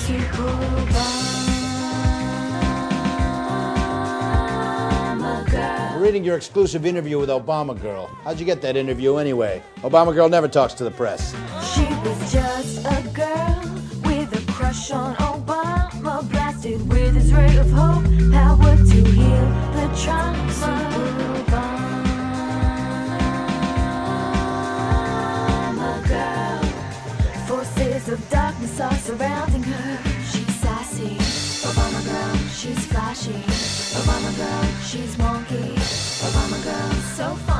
Reading your exclusive interview with Obama Girl. How'd you get that interview anyway? Obama Girl never talks to the press. She was just a girl with a crush on Obama, blasted with his ray of hope, power to heal the trauma. Obama girl, forces of darkness are surrounding her. She's sassy. Obama girl, she's flashy. Obama girl, she's wonky. Obama girl, so fun.